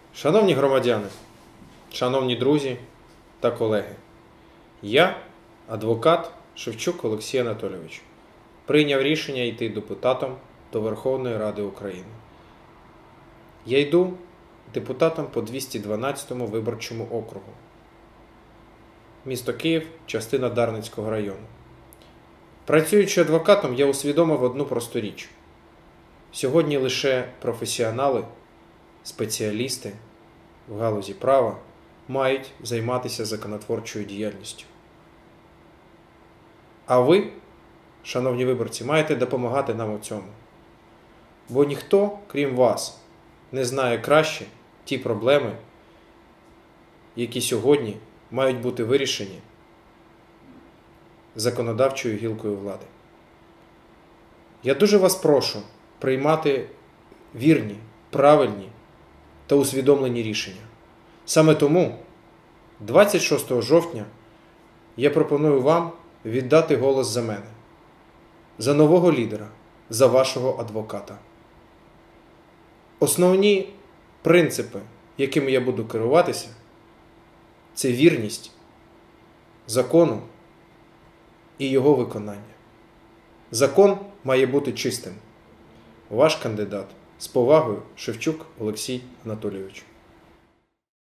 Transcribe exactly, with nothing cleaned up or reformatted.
Шановні громадяни, шановні друзі та колеги, я, адвокат Шевчук Олексій Анатолійович, прийняв рішення йти депутатом до Верховної Ради України. Я йду депутатом по двісті дванадцятому виборчому округу. Місто Київ, частина Дарницького району. Працюючи адвокатом, я усвідомив одну просту річ. Сьогодні лише професіонали, спеціалісти в галузі права мають займатися законотворчою діяльністю. А ви, шановні виборці, маєте допомагати нам у цьому. Бо ніхто, крім вас, не знає краще ті проблеми, які сьогодні мають бути вирішені законодавчою гілкою влади. Я дуже вас прошу приймати вірні, правильні та усвідомлені рішення. Саме тому двадцять шостого жовтня я пропоную вам віддати голос за мене, за нового лідера, за вашого адвоката. Основні принципи, якими я буду керуватися, це вірність закону і його виконання. Закон має бути чистим. Ваш кандидат з повагою Шевчук Олексій Анатолійович.